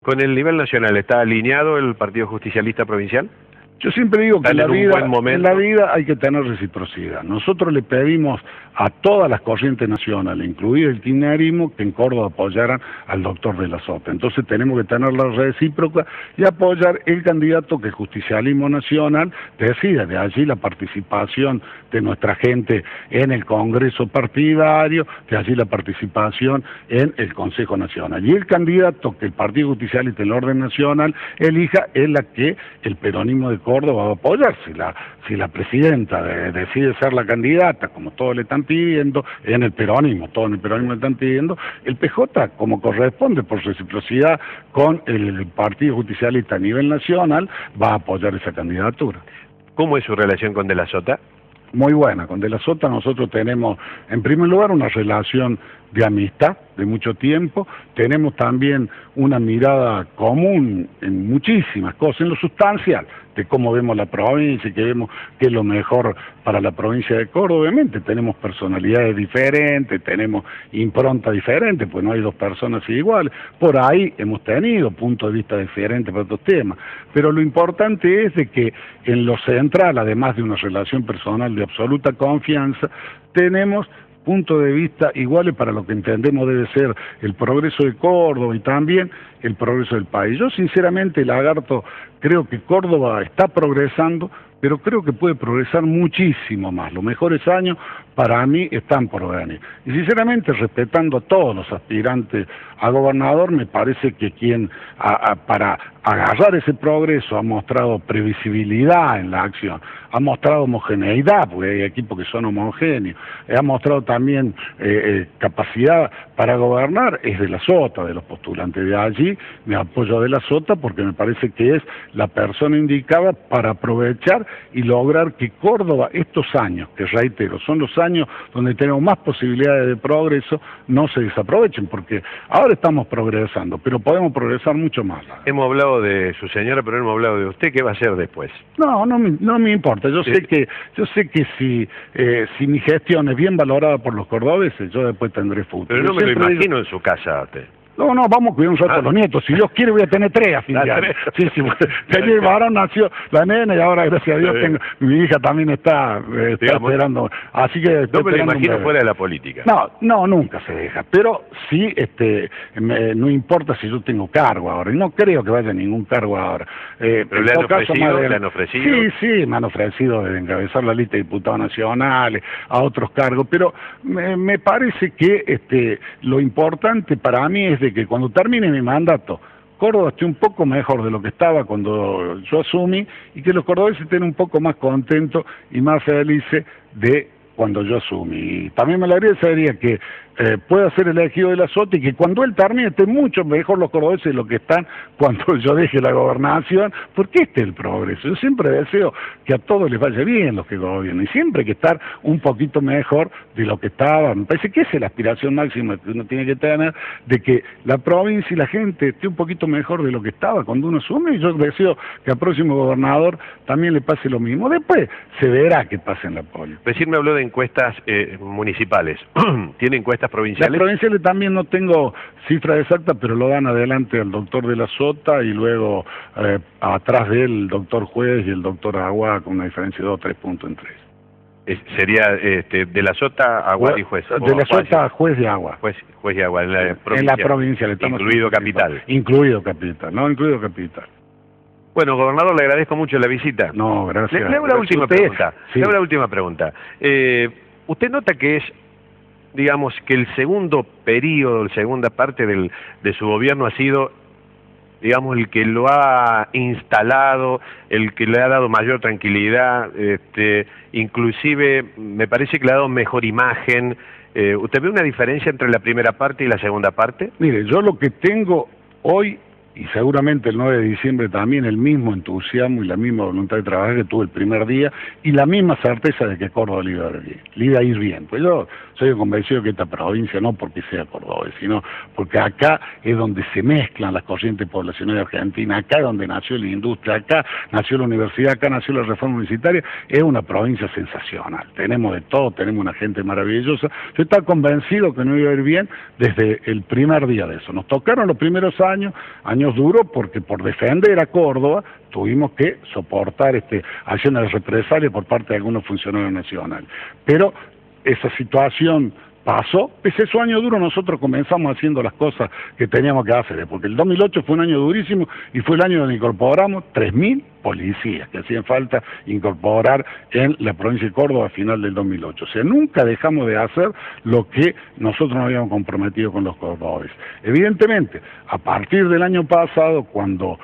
¿Con el nivel nacional está alineado el Partido Justicialista Provincial? Yo siempre digo que en la vida hay que tener reciprocidad. Nosotros le pedimos a todas las corrientes nacionales, incluido el kirchnerismo, que en Córdoba apoyaran al doctor de la Sota. Entonces tenemos que tener la recíproca y apoyar el candidato que el Justicialismo Nacional decida. De allí la participación de nuestra gente en el Congreso partidario, de allí la participación en el Consejo Nacional. Y el candidato que el Partido Justicialista en el orden nacional elija es la que el peronismo de Córdoba va a apoyar. Si la presidenta decide ser la candidata, como todos le están pidiendo, en el peronismo, todos en el peronismo le están pidiendo, el PJ, como corresponde por reciprocidad con el Partido Justicialista a nivel nacional, va a apoyar esa candidatura. ¿Cómo es su relación con De la Sota? Muy buena. Con De la Sota nosotros tenemos, en primer lugar, una relación de amistad de mucho tiempo. Tenemos también una mirada común en muchísimas cosas, en lo sustancial, de cómo vemos la provincia y que vemos qué es lo mejor para la provincia de Córdoba. Obviamente tenemos personalidades diferentes, tenemos impronta diferente, pues no hay dos personas iguales. Por ahí hemos tenido puntos de vista diferentes para estos temas. Pero lo importante es de que en lo central, además de una relación personal de absoluta confianza, tenemos puntos de vista iguales para lo que entendemos debe ser el progreso de Córdoba y también el progreso del país. Yo sinceramente, Lagarto, creo que Córdoba está progresando, pero creo que puede progresar muchísimo más. Los mejores años para mí están por venir. Y sinceramente, respetando a todos los aspirantes a gobernador, me parece que quien para agarrar ese progreso ha mostrado previsibilidad en la acción, ha mostrado homogeneidad, porque hay equipos que son homogéneos, ha mostrado también capacidad para gobernar, es De la Sota, de los postulantes de allí. Me apoyo a De la Sota porque me parece que es la persona indicada para aprovechar y lograr que Córdoba, estos años, que reitero, son los años donde tenemos más posibilidades de progreso, no se desaprovechen, porque ahora estamos progresando, pero podemos progresar mucho más. Hemos hablado de su señora, pero no hemos hablado de usted. ¿Qué va a hacer después? No me importa. Yo sé que si mi gestión es bien valorada por los cordobeses, yo después tendré futuro. Pero no me lo imagino en su casa usted. No, vamos a cuidar un rato a los nietos. Si Dios quiere voy a tener 3 a fin de año. Sí, el varón nació la nena y ahora, gracias a Dios, mi hija también está esperando. Así que no me lo imagino fuera de la política. No, nunca se deja. Pero sí, no importa si yo tengo cargo ahora. Y no creo que vaya ningún cargo ahora. ¿Pero le han ofrecido? Sí, me han ofrecido de encabezar la lista de diputados nacionales, a otros cargos. Pero me parece que lo importante para mí es de que cuando termine mi mandato, Córdoba esté un poco mejor de lo que estaba cuando yo asumí y que los cordobeses estén un poco más contentos y más felices de cuando yo asumí. Y también me alegraría que pueda ser elegido De la Sota y que cuando él termine esté mucho mejor los cordobeses de lo que están cuando yo deje la gobernación, porque este es el progreso. Yo siempre deseo que a todos les vaya bien los que gobiernan y siempre hay que estar un poquito mejor de lo que estaba. Me parece que esa es la aspiración máxima que uno tiene que tener, de que la provincia y la gente esté un poquito mejor de lo que estaba cuando uno asume, y yo deseo que al próximo gobernador también le pase lo mismo. Después se verá qué pasa en la poli. Recién me habló de encuestas municipales. ¿Tiene encuestas provinciales? Las provinciales también no tengo cifras exactas, pero lo dan adelante el doctor De la Sota y luego atrás de él el doctor Juez y el doctor Agua, con una diferencia de 2 o 3 puntos entre ellos. Sería De la Sota, Agua y Juez. De la Sota, Juez y Agua. Juez y Agua, en la provincia. Incluido Capital. Incluido Capital. Bueno, gobernador, le agradezco mucho la visita. No, gracias. Le hago la última pregunta. Sí. Le hago la última pregunta. ¿Usted nota que es, digamos, que el segundo periodo, la segunda parte de su gobierno ha sido, digamos, el que lo ha instalado, el que le ha dado mayor tranquilidad, inclusive me parece que le ha dado mejor imagen? ¿Usted ve una diferencia entre la primera parte y la segunda parte? Mire, yo lo que tengo hoy, y seguramente el 9 de diciembre también, el mismo entusiasmo y la misma voluntad de trabajar que tuve el primer día, y la misma certeza de que Córdoba le iba a ir bien. Pues yo soy convencido que esta provincia, no porque sea Córdoba, sino porque acá es donde se mezclan las corrientes poblacionales de Argentina, acá es donde nació la industria, acá nació la universidad, acá nació la reforma universitaria. Es una provincia sensacional, tenemos de todo, tenemos una gente maravillosa. Yo estaba convencido que no iba a ir bien desde el primer día de eso. Nos tocaron los primeros años años duros porque por defender a Córdoba tuvimos que soportar acciones de represalia por parte de algunos funcionarios nacionales. Pero esa situación pasó, pese a esos años duros nosotros comenzamos haciendo las cosas que teníamos que hacer, porque el 2008 fue un año durísimo y fue el año donde incorporamos 3.000 policías que hacían falta incorporar en la provincia de Córdoba a final del 2008. O sea, nunca dejamos de hacer lo que nosotros nos habíamos comprometido con los cordobeses. Evidentemente, a partir del año pasado, cuando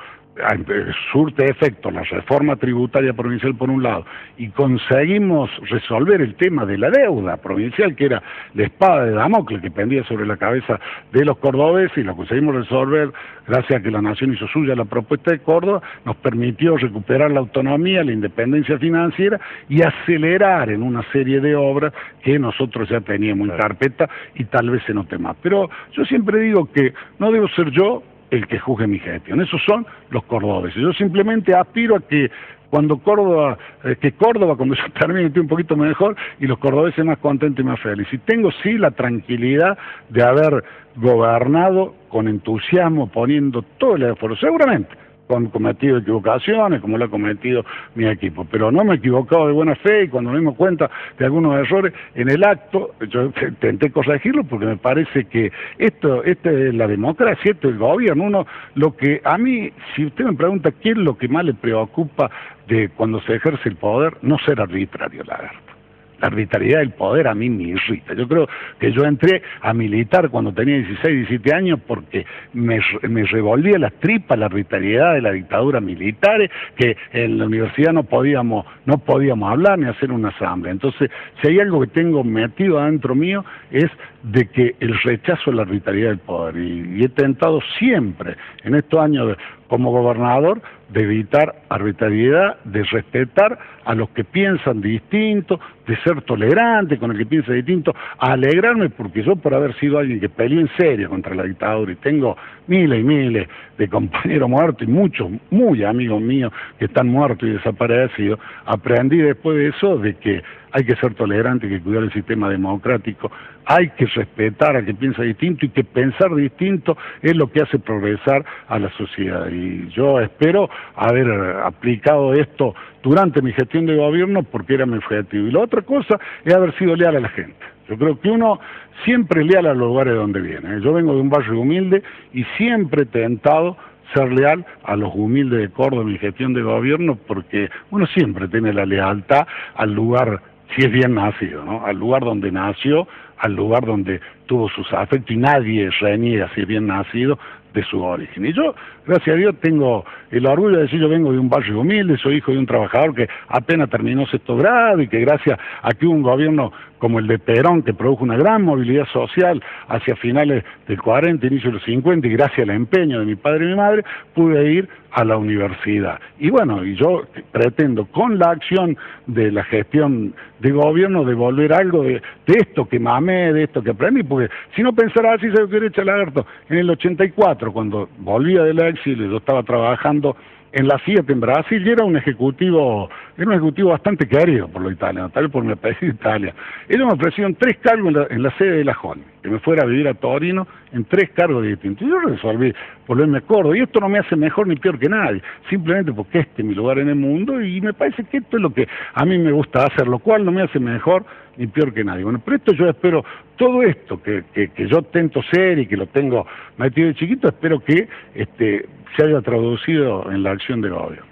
surte efecto la reforma tributaria provincial por un lado y conseguimos resolver el tema de la deuda provincial, que era la espada de Damocles que pendía sobre la cabeza de los cordobeses, y lo conseguimos resolver gracias a que la Nación hizo suya la propuesta de Córdoba, nos permitió recuperar la autonomía, la independencia financiera y acelerar en una serie de obras que nosotros ya teníamos en carpeta y tal vez se note más. Pero yo siempre digo que no debo ser yo el que juzgue mi gestión, esos son los cordobeses. Yo simplemente aspiro a que cuando Córdoba, cuando yo termine esté un poquito mejor y los cordobeses más contentos y más felices. Y tengo sí la tranquilidad de haber gobernado con entusiasmo, poniendo todo el esfuerzo, seguramente han cometido equivocaciones, como lo ha cometido mi equipo, pero no me he equivocado de buena fe, y cuando me dimos cuenta de algunos errores en el acto, yo intenté corregirlo, porque me parece que esto es la democracia, esto es el gobierno. Lo que a mí, si usted me pregunta qué es lo que más le preocupa de cuando se ejerce el poder, no ser arbitrario, Lagarto. La arbitrariedad del poder a mí me irrita. Yo creo que yo entré a militar cuando tenía 16, 17 años porque me revolvía las tripas la arbitrariedad de la dictadura militar, que en la universidad no podíamos hablar ni hacer una asamblea. Entonces, si hay algo que tengo metido adentro mío es de que el rechazo a la arbitrariedad del poder. Y he tentado siempre, en estos años como gobernador, de evitar arbitrariedad, de respetar a los que piensan distinto, de ser tolerante con el que piensa distinto, a alegrarme porque yo, por haber sido alguien que peleó en serio contra la dictadura, y tengo miles y miles de compañeros muertos y muchos, muy amigos míos que están muertos y desaparecidos, aprendí después de eso de que hay que ser tolerante, hay que cuidar el sistema democrático, hay que respetar al que piensa distinto, y que pensar distinto es lo que hace progresar a la sociedad. Y yo espero haber aplicado esto durante mi gestión de gobierno porque era mi objetivo. Y la otra cosa es haber sido leal a la gente. Yo creo que uno siempre es leal a los lugares de donde viene. Yo vengo de un barrio humilde y siempre he tentado ser leal a los humildes de Córdoba en mi gestión de gobierno, porque uno siempre tiene la lealtad al lugar, si es bien nacido, ¿no? Al lugar donde nació, al lugar donde tuvo sus afectos, y nadie reniega, si es bien nacido, de su origen. Y yo, gracias a Dios, tengo el orgullo de decir, yo vengo de un barrio humilde, soy hijo de un trabajador que apenas terminó sexto grado, y que gracias a que hubo un gobierno como el de Perón, que produjo una gran movilidad social hacia finales del 40, inicio de los 50, y gracias al empeño de mi padre y mi madre, pude ir a la universidad. Y bueno, y yo pretendo, con la acción de la gestión de gobierno, devolver algo de esto que mamé, de esto que aprendí, porque si no pensara así, se lo quiere echar Lagarto. En el 84, cuando volvía del exilio, yo estaba trabajando en la Fiat en Brasil, y era un ejecutivo bastante querido por los italianos, tal vez por mi apellido Italia. Ellos me ofrecieron 3 cargos en la sede de la Holding, que me fuera a vivir a Torino en 3 cargos distintos. Y yo resolví volverme a Córdoba, y esto no me hace mejor ni peor que nadie, simplemente porque este es mi lugar en el mundo, y me parece que esto es lo que a mí me gusta hacer, lo cual no me hace mejor ni peor que nadie. Bueno, pero esto yo espero, todo esto que yo tento ser y que lo tengo metido de chiquito, espero que se haya traducido en la acción de gobierno.